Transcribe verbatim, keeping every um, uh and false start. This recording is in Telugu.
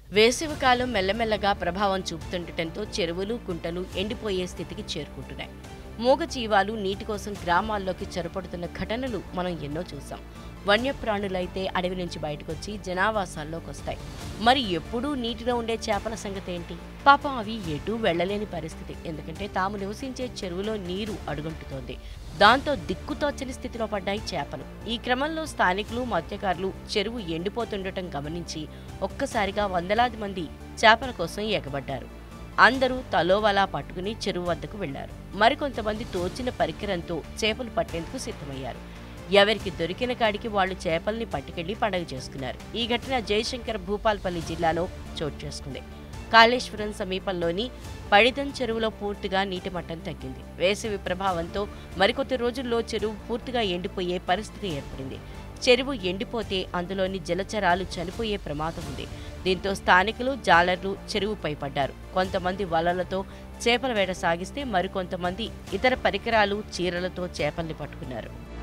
వేసవికాలం మెల్లమెల్లగా ప్రభావం చూపుతుండటంతో చెరువులు, కుంటలు ఎండిపోయే స్థితికి చేరుకుంటున్నాయి. మూగజీవాలు నీటి కోసం గ్రామాల్లోకి చొరబడుతున్న ఘటనలు మనం ఎన్నో చూసాం. వన్యప్రాణులైతే అడవి నుంచి బయటకొచ్చి జనావాసాల్లోకి వస్తాయి. మరి ఎప్పుడూ నీటిలో ఉండే చేపల సంగతి ఏంటి? పాపం అవి ఎటూ వెళ్లలేని పరిస్థితి. ఎందుకంటే తాము నివసించే చెరువులో నీరు అడుగంటుతోంది. దాంతో దిక్కుతోచని స్థితిలో పడ్డాయి చేపలు. ఈ క్రమంలో స్థానికులు, మత్స్యకారులు చెరువు ఎండిపోతుండటం గమనించి ఒక్కసారిగా వందలాది మంది చేపల కోసం ఎగబడ్డారు. అందరూ తలోవలా పట్టుకుని చెరువు వద్దకు వెళ్లారు. మరికొంతమంది తోచిన పరికరంతో చేపలు పట్టేందుకు సిద్ధమయ్యారు. ఎవరికి దొరికిన కాడికి వాళ్లు చేపల్ని పట్టుకెళ్లి పండగ చేసుకున్నారు. ఈ ఘటన జయశంకర్ భూపాల్పల్లి జిల్లాలో చోటు చేసుకుంది. కాళేశ్వరం సమీపంలోని పడిదం చెరువులో పూర్తిగా నీటి మట్టం తగ్గింది. వేసవి ప్రభావంతో మరికొద్ది రోజుల్లో చెరువు పూర్తిగా ఎండిపోయే పరిస్థితి ఏర్పడింది. చెరువు ఎండిపోతే అందులోని జలచరాలు చనిపోయే ప్రమాదం ఉంది. దీంతో స్థానికులు, జాలర్లు చెరువుపై పడ్డారు. కొంతమంది వలలతో చేపల వేట సాగిస్తే మరికొంతమంది ఇతర పరికరాలు, చీరలతో చేపల్ని పట్టుకున్నారు.